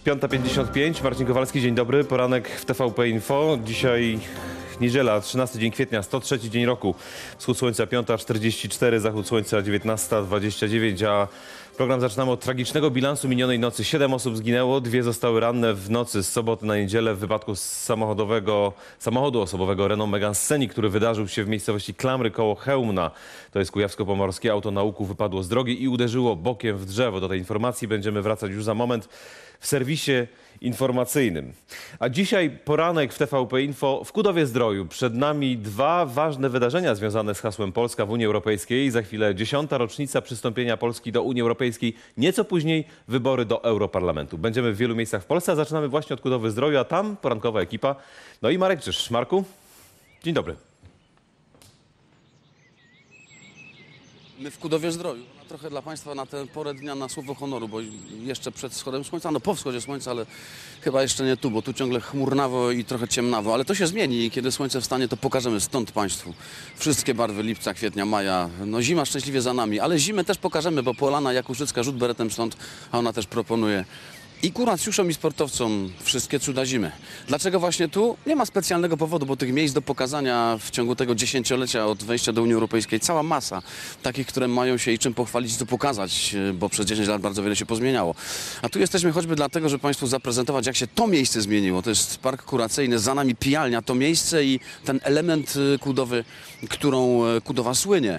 5:55, Marcin Kowalski, dzień dobry, poranek w TVP Info. Dzisiaj niedziela, 13 dzień kwietnia, 103 dzień roku. Wschód słońca 5:44, zachód słońca 19:29, a program zaczynamy od tragicznego bilansu minionej nocy. 7 osób zginęło, 2 zostały ranne w nocy z soboty na niedzielę w wypadku samochodu osobowego Renault Megane Scenic, który wydarzył się w miejscowości Klamry koło Chełmna. To jest kujawsko-pomorskie. Auto na łuku wypadło z drogi i uderzyło bokiem w drzewo. Do tej informacji będziemy wracać już za moment w serwisie informacyjnym. A dzisiaj poranek w TVP Info w Kudowie-Zdroju. Przed nami 2 ważne wydarzenia związane z hasłem Polska w Unii Europejskiej. Za chwilę 10. rocznica przystąpienia Polski do Unii Europejskiej. Nieco później wybory do Europarlamentu. Będziemy w wielu miejscach w Polsce, a zaczynamy właśnie od Kudowy-Zdroju, a tam porankowa ekipa. No i Marek Czyż. Marku, dzień dobry. My w Kudowie-Zdroju. Trochę dla Państwa na tę porę dnia na słowo honoru, bo jeszcze przed wschodem słońca, no po wschodzie słońca, ale chyba jeszcze nie tu, bo tu ciągle chmurnawo i trochę ciemnawo, ale to się zmieni i kiedy słońce wstanie, to pokażemy stąd Państwu wszystkie barwy lipca, kwietnia, maja. No zima szczęśliwie za nami, ale zimę też pokażemy, bo Polana Jakuszycka rzut beretem stąd, a ona też proponuje i kuracjuszom, i sportowcom wszystkie cuda zimy. Dlaczego właśnie tu? Nie ma specjalnego powodu, bo tych miejsc do pokazania w ciągu tego 10-lecia od wejścia do Unii Europejskiej cała masa. Takich, które mają się i czym pochwalić, co pokazać, bo przez 10 lat bardzo wiele się pozmieniało. A tu jesteśmy choćby dlatego, żeby Państwu zaprezentować, jak się to miejsce zmieniło. To jest park kuracyjny, za nami pijalnia, to miejsce i ten element Kudowy, którą Kudowa słynie.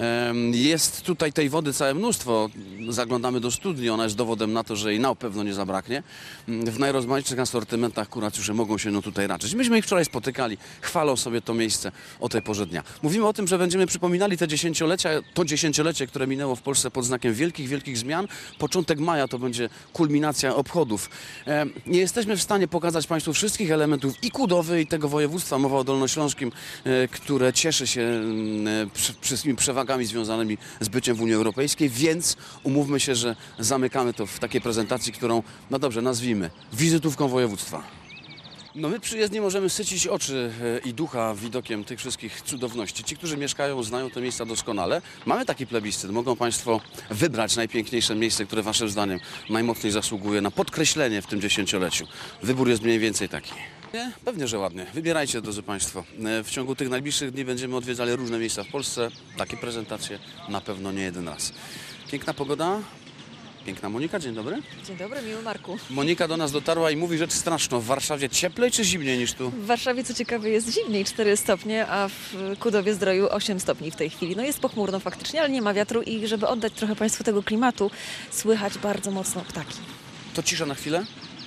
Jest tutaj tej wody całe mnóstwo. Zaglądamy do studni, ona jest dowodem na to, że jej na pewno nie zabraknie. W najrozmaitszych asortymentach kuracjusze mogą się tutaj raczyć. Myśmy ich wczoraj spotykali, chwalą sobie to miejsce o tej porze dnia. Mówimy o tym, że będziemy przypominali te dziesięciolecia, to dziesięciolecie, które minęło w Polsce pod znakiem wielkich, wielkich zmian. Początek maja to będzie kulminacja obchodów. Nie jesteśmy w stanie pokazać Państwu wszystkich elementów i Kudowy, i tego województwa, mowa o Dolnośląskim, które cieszy się wszystkimi przewagami związanymi z byciem w Unii Europejskiej, więc umówmy się, że zamykamy to w takiej prezentacji, którą, no dobrze, nazwijmy wizytówką województwa. No my przyjezdni możemy sycić oczy i ducha widokiem tych wszystkich cudowności. Ci, którzy mieszkają, znają te miejsca doskonale. Mamy taki plebiscyt. Mogą Państwo wybrać najpiękniejsze miejsce, które Waszym zdaniem najmocniej zasługuje na podkreślenie w tym dziesięcioleciu. Wybór jest mniej więcej taki. Nie? Pewnie, że ładnie. Wybierajcie, drodzy Państwo. W ciągu tych najbliższych dni będziemy odwiedzali różne miejsca w Polsce. Takie prezentacje na pewno nie jeden raz. Piękna pogoda. Piękna Monika, dzień dobry. Dzień dobry, miły Marku. Monika do nas dotarła i mówi rzecz straszną. W Warszawie cieplej czy zimniej niż tu? W Warszawie, co ciekawe, jest zimniej, 4 stopnie, a w Kudowie-Zdroju 8 stopni w tej chwili. No jest pochmurno faktycznie, ale nie ma wiatru i żeby oddać trochę Państwu tego klimatu, słychać bardzo mocno ptaki. To cisza na chwilę.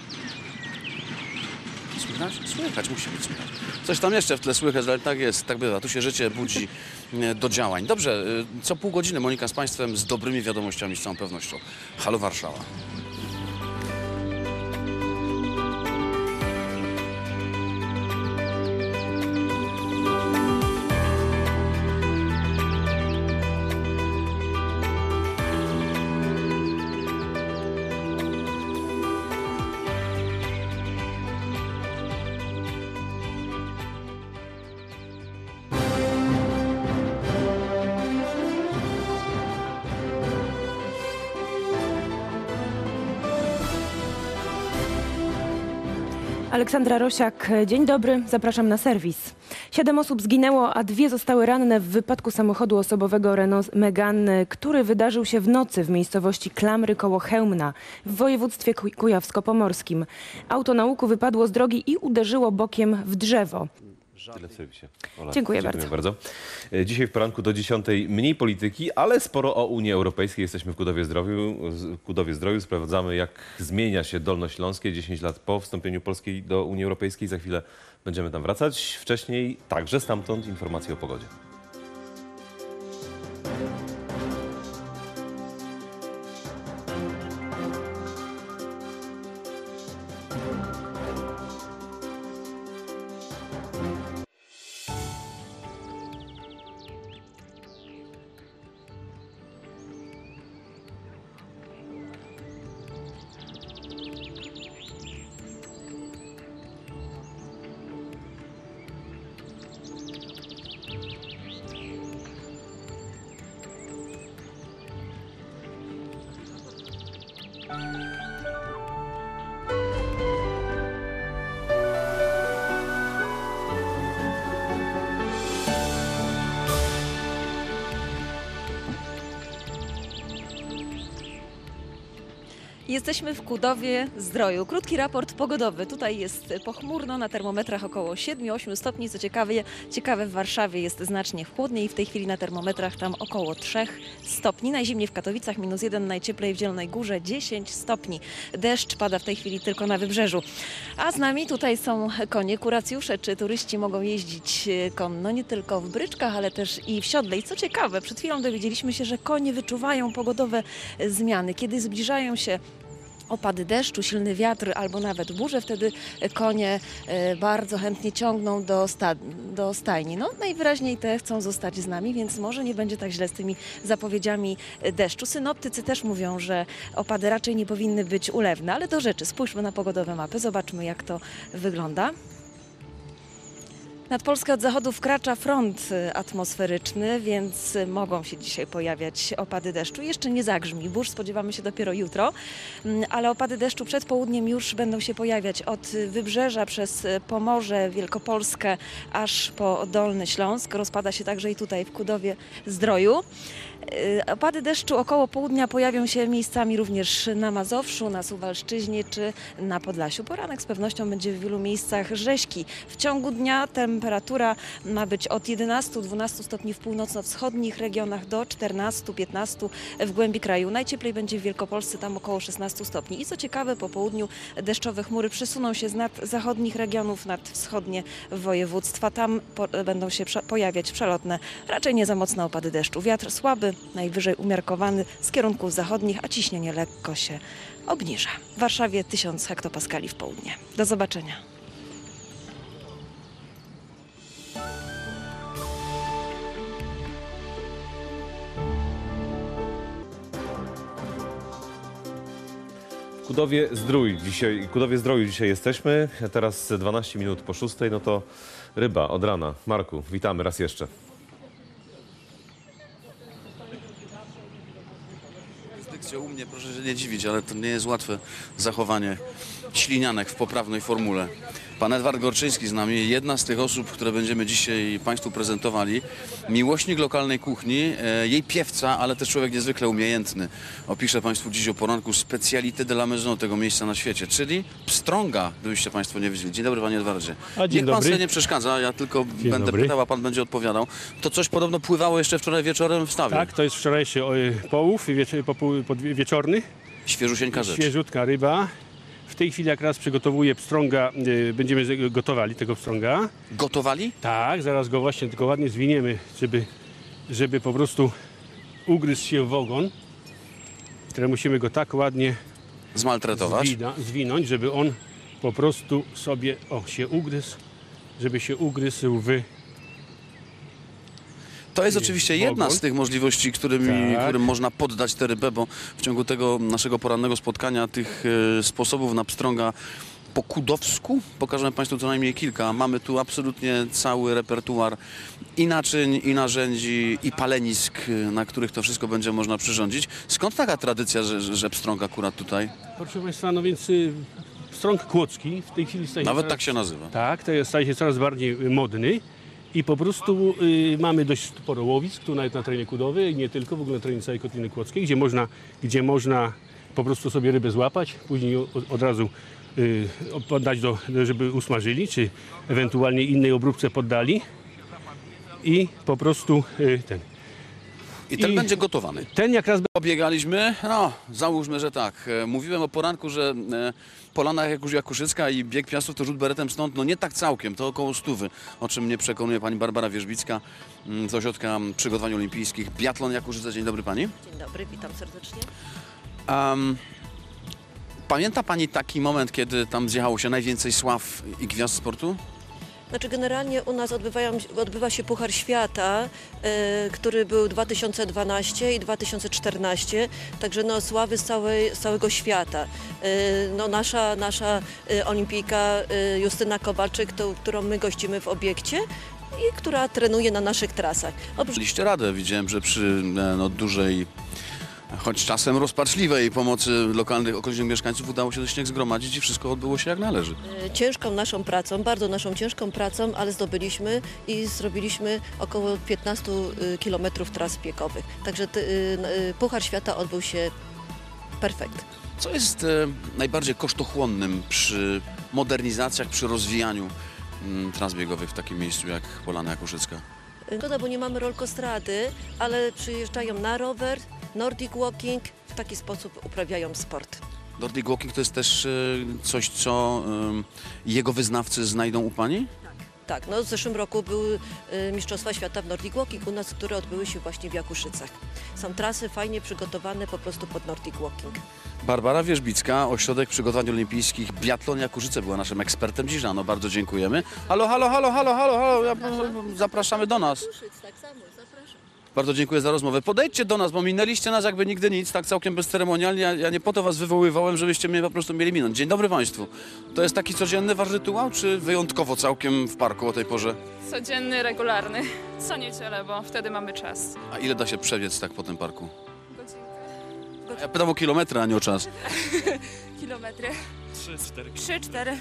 Słychać? Słychać, musi być słychać. Coś tam jeszcze w tle słychać, ale tak jest, tak bywa. Tu się życie budzi do działań. Dobrze, co pół godziny Monika z Państwem z dobrymi wiadomościami z całą pewnością. Halo Warszawa. Aleksandra Rosiak, dzień dobry, zapraszam na serwis. 7 osób zginęło, a 2 zostały ranne w wypadku samochodu osobowego Renault Megane, który wydarzył się w nocy w miejscowości Klamry koło Chełmna w województwie kujawsko-pomorskim. Auto na łuku wypadło z drogi i uderzyło bokiem w drzewo. Tyle w serwisie. Ola, Dziękuję bardzo. Dzisiaj w poranku do 10 mniej polityki, ale sporo o Unii Europejskiej. Jesteśmy w Kudowie-Zdroju. Sprawdzamy, jak zmienia się Dolnośląskie 10 lat po wstąpieniu Polski do Unii Europejskiej. Za chwilę będziemy tam wracać. Wcześniej także stamtąd informacje o pogodzie. Jesteśmy w Kudowie Zdroju. Krótki raport pogodowy. Tutaj jest pochmurno, na termometrach około 7-8 stopni. Co ciekawe w Warszawie jest znacznie chłodniej. W tej chwili na termometrach tam około 3 stopni. Najzimniej w Katowicach -1, najcieplej w Zielonej Górze 10 stopni. Deszcz pada w tej chwili tylko na wybrzeżu. A z nami tutaj są konie, kuracjusze. Czy turyści mogą jeździć konno nie tylko w bryczkach, ale też i w siodle. I co ciekawe, przed chwilą dowiedzieliśmy się, że konie wyczuwają pogodowe zmiany. Kiedy zbliżają się opady deszczu, silny wiatr albo nawet burze, wtedy konie bardzo chętnie ciągną do stajni. No najwyraźniej te chcą zostać z nami, więc może nie będzie tak źle z tymi zapowiedziami deszczu. Synoptycy też mówią, że opady raczej nie powinny być ulewne, ale do rzeczy. Spójrzmy na pogodowe mapy, zobaczmy jak to wygląda. Nad Polskę od zachodu wkracza front atmosferyczny, więc mogą się dzisiaj pojawiać opady deszczu. Jeszcze nie zagrzmi burz, spodziewamy się dopiero jutro, ale opady deszczu przed południem już będą się pojawiać od wybrzeża przez Pomorze, Wielkopolskę aż po Dolny Śląsk. Rozpada się także i tutaj w Kudowie Zdroju. Opady deszczu około południa pojawią się miejscami również na Mazowszu, na Suwalszczyźnie czy na Podlasiu. Poranek z pewnością będzie w wielu miejscach rzeźki. W ciągu dnia temperatura ma być od 11-12 stopni w północno-wschodnich regionach do 14-15 w głębi kraju. Najcieplej będzie w Wielkopolsce, tam około 16 stopni. I co ciekawe, po południu deszczowe chmury przesuną się z nad zachodnich regionów nad wschodnie województwa. Tam będą się pojawiać przelotne, raczej nie za mocne opady deszczu. Wiatr słaby, najwyżej umiarkowany z kierunków zachodnich, a ciśnienie lekko się obniża. W Warszawie 1000 hektopaskali w południe. Do zobaczenia. W Kudowie Zdroju dzisiaj jesteśmy. Teraz 12 minut po 6, no to ryba od rana. Marku, witamy raz jeszcze. U mnie proszę się nie dziwić, ale to nie jest łatwe zachowanie ślinianek w poprawnej formule. Pan Edward Gorczyński z nami, jedna z tych osób, które będziemy dzisiaj Państwu prezentowali. Miłośnik lokalnej kuchni, jej piewca, ale też człowiek niezwykle umiejętny. Opiszę Państwu dziś o poranku specalité de la maison tego miejsca na świecie, czyli pstrąga, gdybyście Państwo nie wiedzieli. Dzień dobry Panie Edwardzie. Dzień Niech Pan dobry. sobie nie przeszkadza, ja tylko będę dobry. pytał, a Pan będzie odpowiadał. To coś podobno pływało jeszcze wczoraj wieczorem w stawie. Tak, to jest wczorajszy połów wieczorny, Świeżusieńka rzecz. świeżutka ryba. W tej chwili jak raz przygotowuję pstrąga, będziemy gotowali tego pstrąga. Gotowali? Tak, zaraz go właśnie tylko ładnie zwiniemy, żeby po prostu ugryzł się w ogon. Teraz musimy go tak ładnie Zmaltretować. zwinąć, żeby on po prostu sobie się ugryzł, żeby się ugryzł w... To jest oczywiście jedna ogon. z tych możliwości, którym można poddać tę rybę, bo w ciągu tego naszego porannego spotkania tych sposobów na pstrąga po kudowsku pokażemy Państwu co najmniej kilka. Mamy tu absolutnie cały repertuar i naczyń, i narzędzi, i palenisk, na których to wszystko będzie można przyrządzić. Skąd taka tradycja, że pstrąg akurat tutaj? Proszę Państwa, no więc pstrąg kłodzki w tej chwili staje się Nawet tak się nazywa. Tak, to staje się coraz bardziej modny i po prostu mamy dość sporo łowisk tu nawet na terenie Kudowy i nie tylko, w ogóle na terenie całej Kotliny Kłodzkiej, gdzie można po prostu sobie rybę złapać, później od razu poddać, żeby usmażyli, czy ewentualnie innej obróbce poddali i po prostu I ten będzie gotowany. ten jak raz Pobiegaliśmy, no załóżmy, że tak. Mówiłem o poranku, że Polana Jakuszycka i bieg Piastów to rzut beretem stąd, no nie tak całkiem, to około 100, o czym mnie przekonuje pani Barbara Wierzbicka z Ośrodka Przygotowań Olimpijskich. Biatlon Jakuszyca, dzień dobry pani. Dzień dobry, witam serdecznie. Pamięta pani taki moment, kiedy tam zjechało się najwięcej sław i gwiazd sportu? Znaczy generalnie u nas odbywa się Puchar Świata, który był 2012 i 2014, także no, sławy z całego świata. No, nasza olimpijka Justyna Kowalczyk, którą my gościmy w obiekcie i która trenuje na naszych trasach. Daliście radę, widziałem, że przy dużej, choć czasem rozpaczliwej pomocy lokalnych, okolicznych mieszkańców udało się ten śnieg zgromadzić i wszystko odbyło się jak należy. Ciężką naszą pracą, bardzo naszą ciężką pracą, ale zdobyliśmy i zrobiliśmy około 15 kilometrów tras biegowych. Także Puchar Świata odbył się Perfekt. Co jest najbardziej kosztochłonnym przy modernizacjach, przy rozwijaniu tras biegowych w takim miejscu jak Polana Jakuszycka? Szkoda, bo nie mamy rolkostrady, ale przyjeżdżają na rower, Nordic Walking, w taki sposób uprawiają sport. Nordic Walking to jest też coś, co jego wyznawcy znajdą u Pani? Tak, no w zeszłym roku były Mistrzostwa Świata w Nordic Walking u nas, które odbyły się właśnie w Jakuszycach. Są trasy fajnie przygotowane po prostu pod Nordic Walking. Barbara Wierzbicka, Ośrodek Przygotowań Olimpijskich, Biatlon Jakuszyce była naszym ekspertem dziś rano. Bardzo dziękujemy. Halo, halo, halo, halo, halo, halo. Zapraszamy do nas. Bardzo dziękuję za rozmowę. Podejdźcie do nas, bo minęliście nas jakby nigdy nic, tak całkiem bezceremonialnie. Ja nie po to was wywoływałem, żebyście mnie po prostu mieli minąć. Dzień dobry Państwu. To jest taki codzienny wasz rytuał, czy wyjątkowo całkiem w parku o tej porze? Codzienny, regularny. Co niedzielę, bo wtedy mamy czas. A ile da się przebiec tak po tym parku? Godzinkę. Ja pytam o kilometry, a nie o czas. Kilometry. 3-4.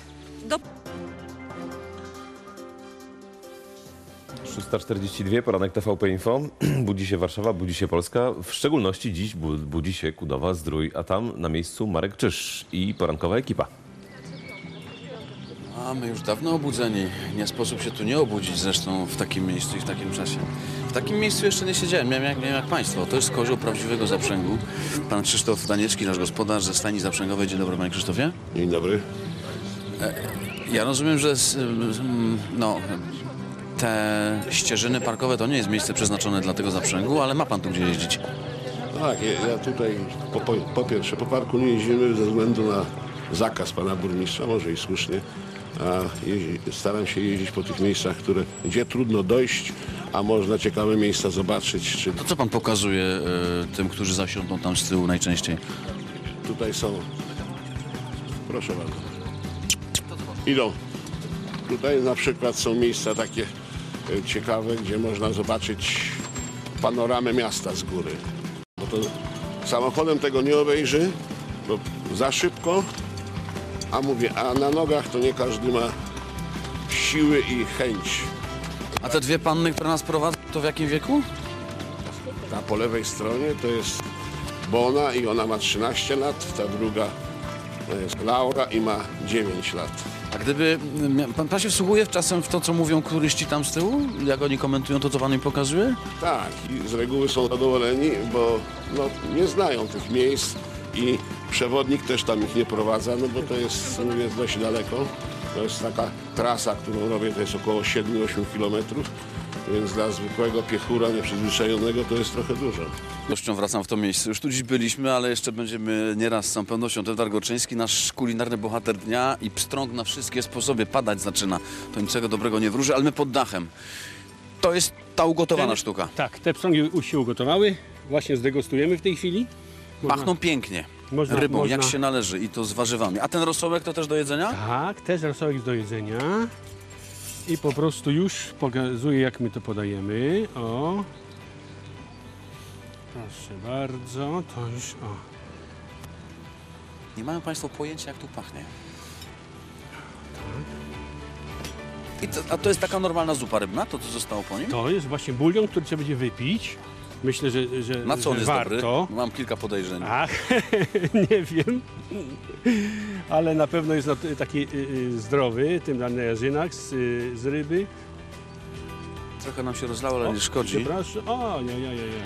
6:42, poranek TVP Info. Budzi się Warszawa, budzi się Polska. W szczególności dziś budzi się Kudowa, Zdrój, a tam na miejscu Marek Czyż i porankowa ekipa. A my już dawno obudzeni. Nie sposób się tu nie obudzić zresztą w takim miejscu i w takim czasie. W takim miejscu jeszcze nie siedziałem, miałem jak Państwo. To jest kozioł prawdziwego zaprzęgu. Pan Krzysztof Daniecki, nasz gospodarz ze stajni zaprzęgowej. Dzień dobry Panie Krzysztofie. Dzień dobry. Ja rozumiem, że te ścieżyny parkowe to nie jest miejsce przeznaczone dla tego zaprzęgu, ale ma Pan tu gdzie jeździć. Tak, ja tutaj po pierwsze po parku nie jeździmy ze względu na zakaz pana burmistrza, może i słusznie, a staram się jeździć po tych miejscach, gdzie trudno dojść, a można ciekawe miejsca zobaczyć. Czy To co Pan pokazuje tym, którzy zasiądą tam z tyłu najczęściej? tutaj są. Proszę bardzo. Idą. Tutaj na przykład są miejsca takie ciekawe, gdzie można zobaczyć panoramę miasta z góry. Bo to samochodem tego nie obejrzy, bo za szybko, a na nogach to nie każdy ma siły i chęć. A te dwie panny, które nas prowadzą, to w jakim wieku? Ta po lewej stronie to jest Bona i ona ma 13 lat, ta druga to jest Laura i ma 9 lat. A gdyby pan się wsłuchuje czasem w to, co mówią turyści tam z tyłu? Jak oni komentują to, co Pan im pokazuje? Tak, i z reguły są zadowoleni, bo nie znają tych miejsc i przewodnik też tam ich nie prowadza, no bo to jest dość daleko. To jest taka trasa, którą robię, to jest około 7-8 kilometrów, więc dla zwykłego piechura nieprzyzwyczajonego to jest trochę dużo. Z pewnością wracam w to miejsce. Już tu dziś byliśmy, ale jeszcze będziemy nieraz z całą pewnością. Edward Gorczyński, nasz kulinarny bohater dnia i pstrąg na wszystkie sposoby. Padać zaczyna. To niczego dobrego nie wróży, ale my pod dachem. To jest ta ugotowana sztuka. Tak, te pstrągi już się ugotowały. Właśnie zdegustujemy w tej chwili. Pachną pięknie. Rybą, jak się należy i to z warzywami. A ten rosołek to też do jedzenia? Tak, też rosołek jest do jedzenia. I po prostu już pokazuję, jak my to podajemy. O. Proszę bardzo, to już o. Nie mają Państwo pojęcia, jak tu pachnie. A to jest taka normalna zupa rybna, to co zostało po nim? To jest właśnie bulion, który trzeba będzie wypić. Myślę, że Na co on jest warto. dobry? Mam kilka podejrzeń. Ach, nie wiem. Ale na pewno jest taki zdrowy, tym na jarzynach z ryby. Trochę nam się rozlało, ale nie szkodzi. Przepraszam. O, nie.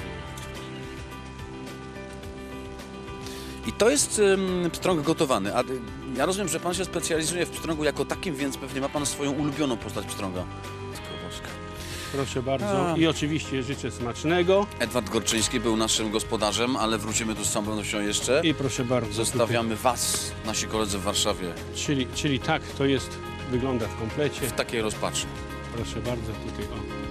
I to jest pstrąg gotowany. A ja rozumiem, że Pan się specjalizuje w pstrągu jako takim, więc pewnie ma Pan swoją ulubioną postać pstrąga. Proszę bardzo. I oczywiście życzę smacznego. Edward Gorczyński był naszym gospodarzem, ale wrócimy tu z całą pewnością jeszcze. I proszę bardzo. Zostawiamy Was, nasi koledzy w Warszawie, Czyli tak, to jest, wygląda w komplecie. w takiej rozpaczy. Proszę bardzo, tutaj o.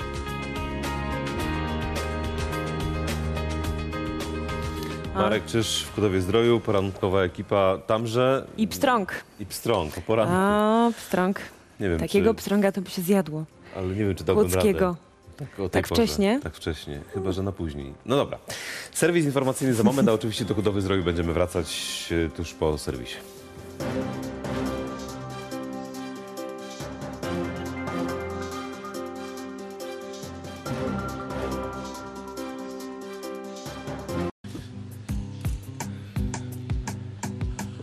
Marek Czyż w Kudowie Zdroju, porankowa ekipa tamże I pstrąg. i pstrąg o poranku. A, pstrąg. Nie wiem, Takiego pstrąga to by się zjadło. ale nie wiem, czy dałbym Łódzkiego. radę. Tak, o tej Tak porze. wcześnie? Tak wcześnie, chyba że na później. No dobra. Serwis informacyjny za moment, a oczywiście do Kudowy Zdroju będziemy wracać tuż po serwisie.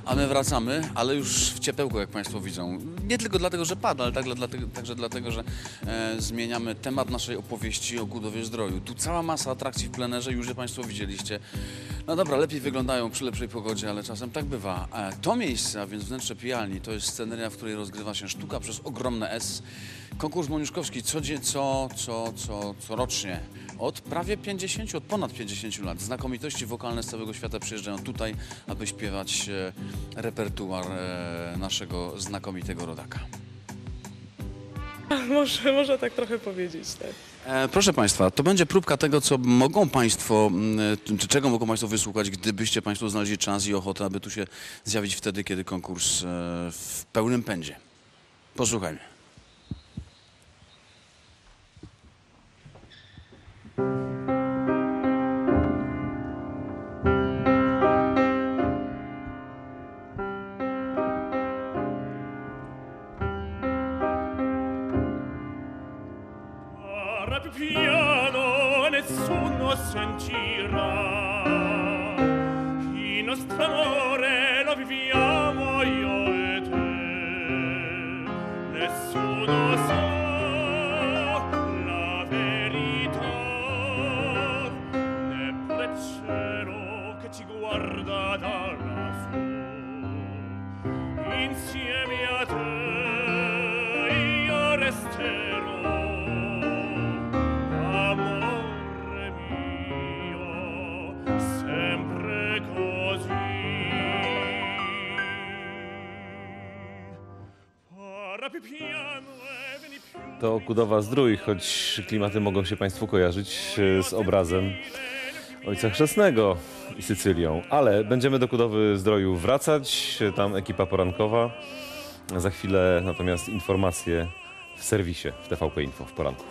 A my wracamy, ale już w ciepełku, jak Państwo widzą. Nie tylko dlatego, że pada, ale także dlatego, że zmieniamy temat naszej opowieści o Kudowie-Zdroju. Tu cała masa atrakcji w plenerze, już je Państwo widzieliście. No dobra, lepiej wyglądają przy lepszej pogodzie, ale czasem tak bywa. To miejsce, a więc wnętrze pijalni, to jest sceneria, w której rozgrywa się sztuka przez ogromne S. Konkurs moniuszkowski corocznie. Od prawie 50, od ponad 50 lat. Znakomitości wokalne z całego świata przyjeżdżają tutaj, aby śpiewać repertuar naszego znakomitego rodaka. Można tak trochę powiedzieć, tak. Proszę Państwa, to będzie próbka tego, co mogą Państwo, czy czego mogą Państwo wysłuchać, gdybyście Państwo znaleźli czas i ochotę, aby tu się zjawić wtedy, kiedy konkurs w pełnym pędzie. Posłuchajmy. Piano nessuno sentirà, il nostro amore lo viviamo io e te, nessuno sa la verità, neppure il cielo che ci guarda da lassù, insieme a te io resterò. Amore mio, sempre così. Parla piano e vieni più. To Kudowa-Zdrój, choć klimaty mogą się Państwu kojarzyć z obrazem Ojca Chrzestnego i Sycylią. Ale będziemy do Kudowy-Zdroju wracać, tam ekipa porankowa. Za chwilę natomiast informacje w serwisie w TVP Info w poranku.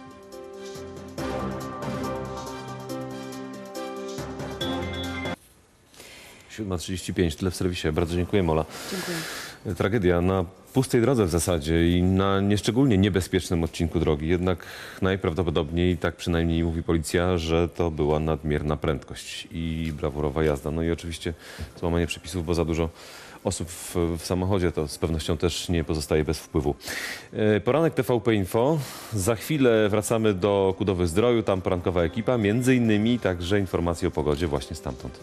7:35, tyle w serwisie. Bardzo dziękuję, Mola. Dziękuję. Tragedia na pustej drodze w zasadzie i na nieszczególnie niebezpiecznym odcinku drogi. Jednak najprawdopodobniej, tak przynajmniej mówi policja, że to była nadmierna prędkość i brawurowa jazda. No i oczywiście złamanie przepisów, bo za dużo osób w samochodzie to z pewnością też nie pozostaje bez wpływu. Poranek TVP Info. Za chwilę wracamy do Kudowy-Zdroju. Tam porankowa ekipa, między innymi także informacje o pogodzie właśnie stamtąd.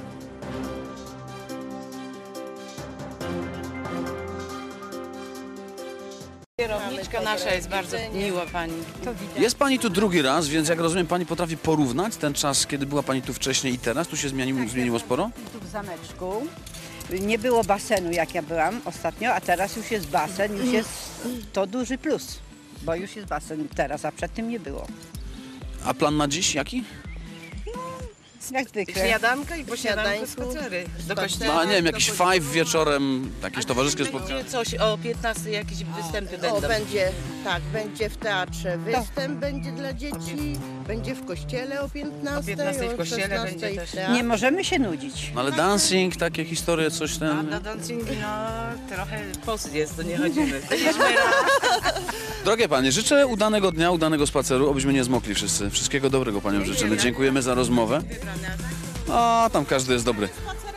Kierowniczka nasza jest bardzo miła pani. Jest Pani tu drugi raz, więc jak rozumiem, Pani potrafi porównać ten czas, kiedy była Pani tu wcześniej i teraz? Tu się zmieniło sporo? Tu w zameczku nie było basenu, jak ja byłam ostatnio, a teraz już jest basen, już jest to duży plus, bo już jest basen teraz, a przedtem nie było. A plan na dziś jaki? Jak zwykle. Śniadanka i po śniadanku spacery do kościoła. No, a nie wiem, jakiś five wieczorem, jakieś towarzyskie spotkanie. Będzie coś o 15 jakieś występy będą. Będzie, tak, będzie w teatrze występ, będzie dla dzieci, będzie w kościele o 15, O 15 w kościele 16 będzie też. w teatrze. Nie możemy się nudzić. No, ale dancing, takie historie, coś A ten... do dancingu, no trochę post jest, to nie chodzimy. Byliśmy raz. Drogie Panie, życzę udanego dnia, udanego spaceru, obyśmy nie zmokli wszyscy. Wszystkiego dobrego Paniom życzymy. Dziękujemy za rozmowę. A tam każdy jest dobry.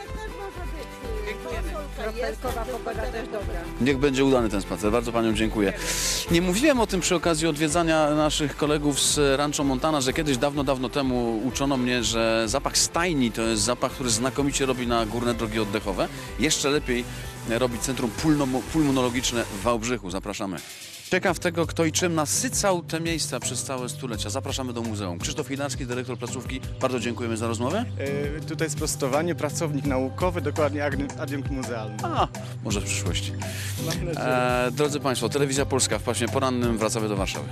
Kropelkowa pogoda też dobra. Niech będzie udany ten spacer. Bardzo Paniom dziękuję. Nie mówiłem o tym przy okazji odwiedzania naszych kolegów z Rancho Montana, że kiedyś dawno temu uczono mnie, że zapach stajni to jest zapach, który znakomicie robi na górne drogi oddechowe. Jeszcze lepiej robi Centrum Pulmonologiczne w Wałbrzychu. Zapraszamy. Ciekaw tego, kto i czym nasycał te miejsca przez całe stulecia. Zapraszamy do muzeum. Krzysztof Chwilacki, dyrektor placówki. Bardzo dziękujemy za rozmowę. Tutaj sprostowanie, pracownik naukowy, dokładnie adiunkt muzealny. A, może w przyszłości. Mam nadzieję. Drodzy Państwo, Telewizja Polska w paśmie porannym. Wracamy do Warszawy.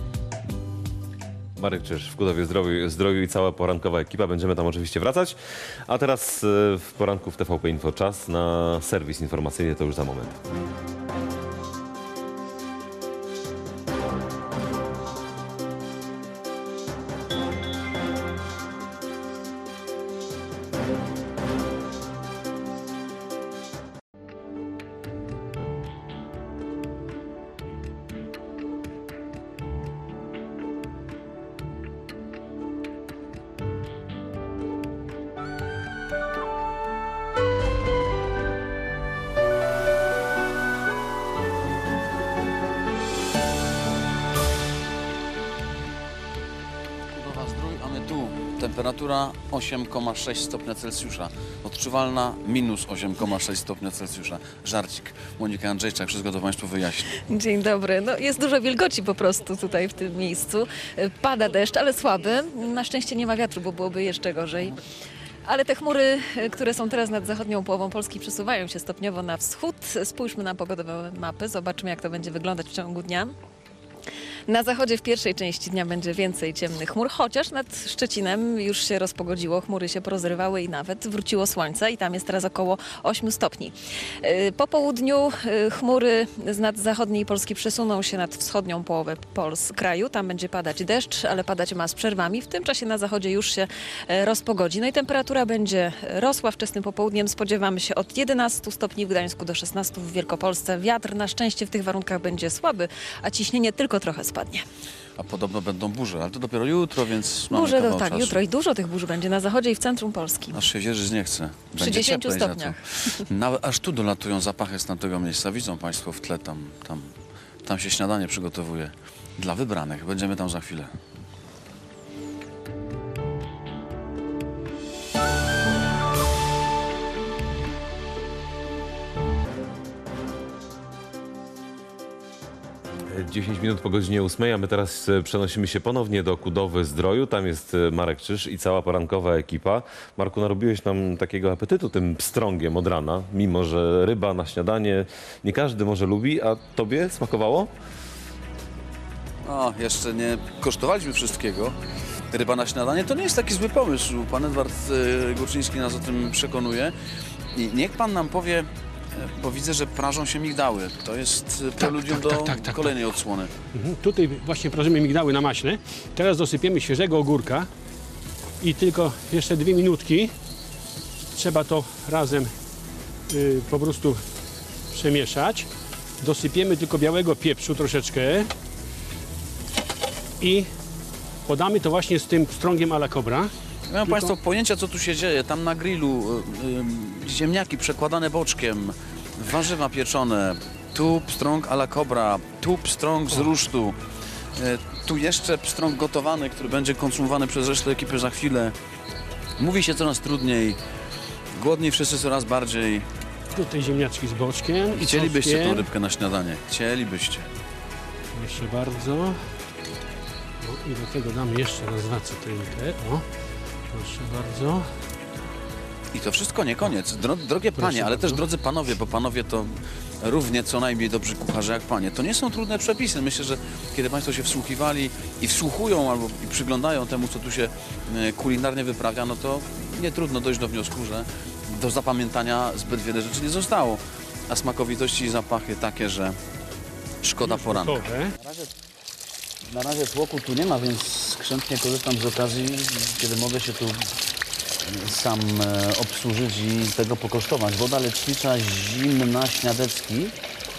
Marek Czyż w Kudowie-Zdroju i cała porankowa ekipa. Będziemy tam oczywiście wracać. A teraz w poranku w TVP Info czas na serwis informacyjny. To już za moment. Temperatura 8,6 stopnia Celsjusza. Odczuwalna minus 8,6 stopnia Celsjusza. Żarcik. Monika Andrzejczak, wszystko to Państwu wyjaśni. Dzień dobry. No, jest dużo wilgoci po prostu tutaj w tym miejscu. Pada deszcz, ale słaby. Na szczęście nie ma wiatru, bo byłoby jeszcze gorzej. Ale te chmury, które są teraz nad zachodnią połową Polski, przesuwają się stopniowo na wschód. Spójrzmy na pogodowe mapy, zobaczmy, jak to będzie wyglądać w ciągu dnia. Na zachodzie w pierwszej części dnia będzie więcej ciemnych chmur, chociaż nad Szczecinem już się rozpogodziło, chmury się porozrywały i nawet wróciło słońce i tam jest teraz około 8 stopni. Po południu chmury z nad zachodniej Polski przesuną się nad wschodnią połowę kraju. Tam będzie padać deszcz, ale padać ma z przerwami. W tym czasie na zachodzie już się rozpogodzi. No i temperatura będzie rosła. Wczesnym popołudniem spodziewamy się od 11 stopni w Gdańsku do 16 w Wielkopolsce. Wiatr na szczęście w tych warunkach będzie słaby, a ciśnienie tylko trochę spadnie. A podobno będą burze, ale to dopiero jutro, więc mamy Burze, kawał tak, czasu. jutro i dużo tych burzy będzie na zachodzie i w centrum Polski. Aż się wierzyć nie chce. Przy 10 cieplej za to. stopniach. Nawet aż tu dolatują zapachy z tamtego miejsca. Widzą Państwo w tle, tam się śniadanie przygotowuje. Dla wybranych. Będziemy tam za chwilę. - 10 minut po godzinie 8, a my teraz przenosimy się ponownie do Kudowy-Zdroju. Tam jest Marek Czyż i cała porankowa ekipa. Marku, narobiłeś nam takiego apetytu tym pstrągiem od rana, mimo że ryba na śniadanie nie każdy może lubi, a tobie smakowało? O, jeszcze nie kosztowaliśmy wszystkiego. Ryba na śniadanie to nie jest taki zły pomysł. Pan Edward Górczyński nas o tym przekonuje. I niech pan nam powie, bo widzę, że prażą się migdały. To jest preludium do kolejnej odsłony. Tutaj właśnie prażymy migdały na maśle. Teraz dosypiemy świeżego ogórka i tylko jeszcze 2 minutki. Trzeba to razem po prostu przemieszać. Dosypiemy tylko białego pieprzu troszeczkę i podamy to właśnie z tym pstrągiem à la Cobra. Mają Państwo pojęcia, co tu się dzieje. Tam na grillu ziemniaki przekładane boczkiem, warzywa pieczone, tu pstrąg à la Cobra, tu pstrąg z rusztu, tu jeszcze pstrąg gotowany, który będzie konsumowany przez resztę ekipy za chwilę. Mówi się coraz trudniej, głodni wszyscy coraz bardziej. Tutaj ziemniaczki z boczkiem. I chcielibyście tą rybkę na śniadanie, chcielibyście. Proszę bardzo. I do tego damy jeszcze raz 2 cytrynkę. O, proszę bardzo. I to wszystko nie koniec. Drogie panie, ale też drodzy panowie, bo panowie to równie co najmniej dobrzy kucharze jak panie. To nie są trudne przepisy. Myślę, że kiedy państwo się wsłuchiwali i wsłuchują albo i przyglądają temu, co tu się kulinarnie wyprawia, no to nie trudno dojść do wniosku, że do zapamiętania zbyt wiele rzeczy nie zostało. A smakowitości i zapachy takie, że szkoda poranka. Na razie tłoku tu nie ma, więc skrzętnie korzystam z okazji, kiedy mogę się tu sam obsłużyć i tego pokosztować. Woda lecznicza zimna, śniadecki.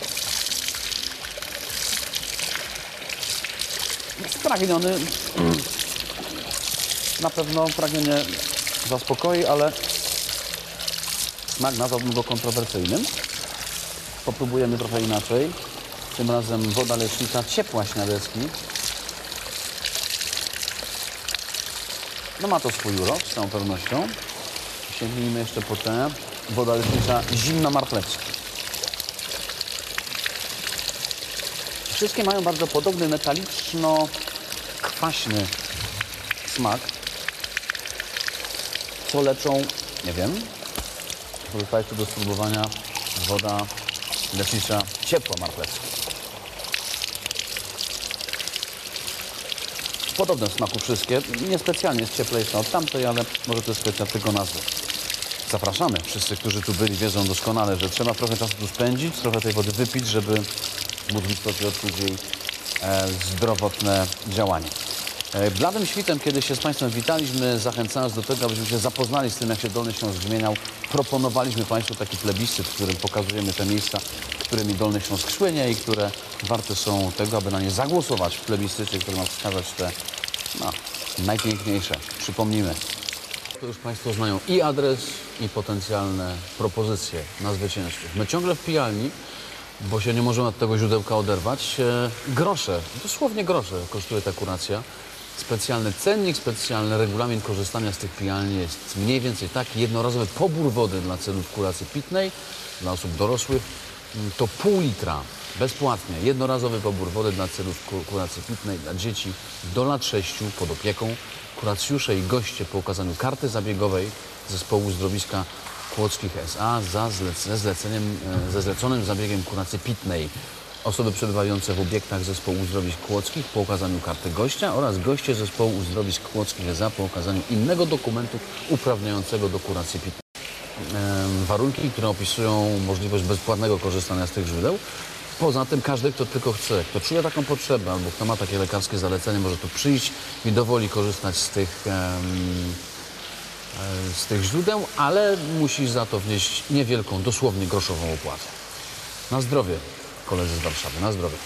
Spragniony. Na pewno pragnienie zaspokoi, ale smak nazwałbym go kontrowersyjnym. Popróbujemy trochę inaczej. Tym razem woda lecznicza ciepła śniadecki. No ma to swój urok, z całą pewnością. Sięgnijmy jeszcze po tę. Woda lecznicza zimna marchewski. Wszystkie mają bardzo podobny metaliczno-kwaśny smak. Co leczą, nie wiem. Pozostaje tu do spróbowania woda lecznicza ciepła marchewska. Podobne w smaku wszystkie. Niespecjalnie jest cieplejsza od tamtej, ale może to jest kwestia tylko nazwy. Zapraszamy. Wszyscy, którzy tu byli, wiedzą doskonale, że trzeba trochę czasu tu spędzić, trochę tej wody wypić, żeby móc odczuć jej zdrowotne działanie. Bladym świtem, kiedy się z Państwem witaliśmy, zachęcając do tego, abyśmy się zapoznali z tym, jak się Dolny Śląsk zmieniał, proponowaliśmy Państwu taki plebiscyt, w którym pokazujemy te miejsca, którymi Dolny Śląsk słynie i które warte są tego, aby na nie zagłosować w plebiscycie, który ma wskazać te najpiękniejsze. Przypomnijmy. To już Państwo znają i adres, i potencjalne propozycje na zwycięzców. My ciągle w pijalni, bo się nie możemy od tego źródełka oderwać, grosze, dosłownie grosze kosztuje ta kuracja. specjalny cennik, specjalny regulamin korzystania z tych pijalni. Jest mniej więcej taki: jednorazowy pobór wody dla celów kuracji pitnej dla osób dorosłych to pół litra bezpłatnie. Jednorazowy pobór wody dla celów kuracji pitnej dla dzieci do lat 6 pod opieką. Kuracjusze i goście po okazaniu karty zabiegowej zespołu Uzdrowiska Kłodzkich S.A. ze zleconym zabiegiem kuracji pitnej. Osoby przebywające w obiektach zespołu Uzdrowisk Kłodzkich po okazaniu karty gościa oraz goście zespołu Uzdrowisk Kłodzkich S.A. po okazaniu innego dokumentu uprawniającego do kuracji pitnej. Warunki, które opisują możliwość bezpłatnego korzystania z tych źródeł. Poza tym każdy, kto tylko chce, kto czuje taką potrzebę albo kto ma takie lekarskie zalecenie, może tu przyjść i dowoli korzystać z tych źródeł, ale musi za to wnieść niewielką, dosłownie groszową opłatę. Na zdrowie, koledzy z Warszawy, na zdrowie.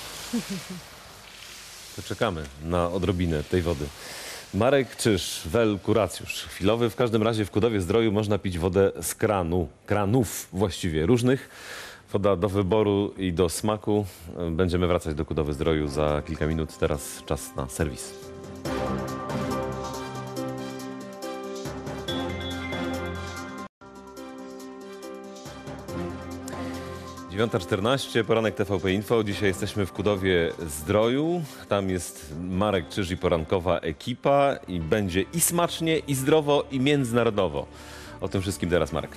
To czekamy na odrobinę tej wody. Marek Czyż, wel kuracjusz chwilowy. W każdym razie w Kudowie-Zdroju można pić wodę z kranów właściwie różnych. Woda do wyboru i do smaku. Będziemy wracać do Kudowy-Zdroju za kilka minut. Teraz czas na serwis. 9:14, poranek TVP Info. Dzisiaj jesteśmy w Kudowie-Zdroju. Tam jest Marek Czyż i porankowa ekipa. I będzie i smacznie, i zdrowo, i międzynarodowo. O tym wszystkim teraz Marek.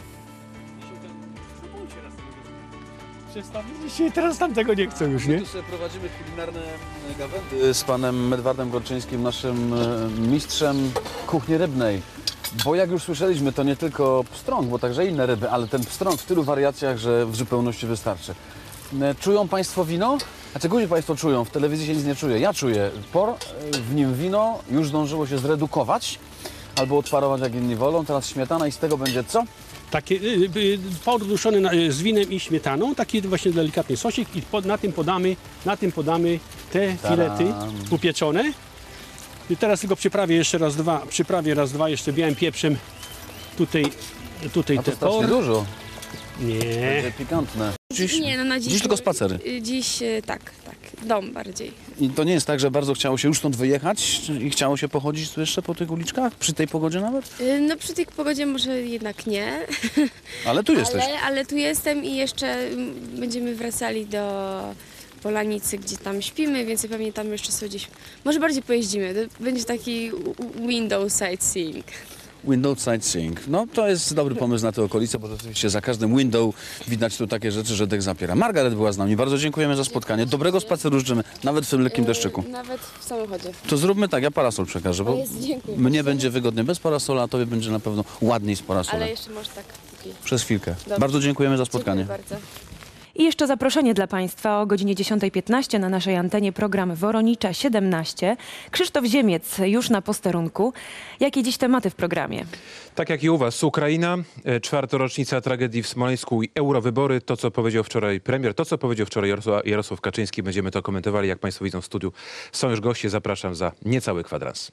Dzisiaj teraz tam tego nie chcę już, nie? Tu sobie prowadzimy kulinarne gawędy z panem Edwardem Gorczyńskim, naszym mistrzem kuchni rybnej. Bo jak już słyszeliśmy, to nie tylko pstrąg, bo także inne ryby, ale ten pstrąg w tylu wariacjach, że w zupełności wystarczy. Czują państwo wino? Znaczy, gdzie państwo czują? W telewizji się nic nie czuje. Ja czuję. W nim wino już zdążyło się zredukować albo odparować, jak inni wolą. Teraz śmietana i z tego będzie co? Takie poduszone z winem i śmietaną, taki właśnie delikatny sosik i na tym podamy te filety upieczone. I teraz tylko przyprawię jeszcze raz dwa jeszcze białym pieprzem tutaj a to strasznie dużo. Nie. Będzie pikantne. Nie, no na dziś tylko spacery. Dziś tak, dom bardziej. I to nie jest tak, że bardzo chciało się już stąd wyjechać i chciało się pochodzić tu jeszcze po tych uliczkach? Przy tej pogodzie nawet? No przy tej pogodzie może jednak nie. Ale tu jesteś. Ale tu jestem i jeszcze będziemy wracali do Polanicy, gdzie tam śpimy, więc pewnie tam jeszcze sobie gdzieś... Może bardziej pojeździmy. To będzie taki window sightseeing. Window sightseeing. No to jest dobry pomysł na tę okolicę, bo rzeczywiście za każdym window widać tu takie rzeczy, że dech zapiera. Margaret była z nami. Bardzo dziękujemy za spotkanie. Dobrego spaceru życzymy, nawet w tym lekkim deszczyku. Nawet w samochodzie. To zróbmy tak, ja parasol przekażę, bo dziękuję. mnie będzie wygodnie bez parasola, a tobie będzie na pewno ładniej z parasolem. Ale jeszcze może tak. Przez chwilkę. Dobrze. Bardzo dziękujemy za spotkanie. Dziękuję bardzo. I jeszcze zaproszenie dla Państwa o godzinie 10:15 na naszej antenie program Woronicza 17. Krzysztof Ziemiec już na posterunku. Jakie dziś tematy w programie? Tak jak i u Was, Ukraina, 4. rocznica tragedii w Smoleńsku i eurowybory. To, co powiedział wczoraj premier, to, co powiedział wczoraj Jarosław Kaczyński. Będziemy to komentowali. Jak Państwo widzą w studiu, są już goście. Zapraszam za niecały kwadrans.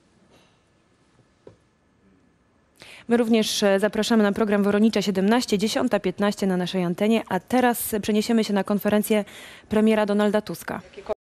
My również zapraszamy na program Woronicza 17, 10:15 na naszej antenie, a teraz przeniesiemy się na konferencję premiera Donalda Tuska.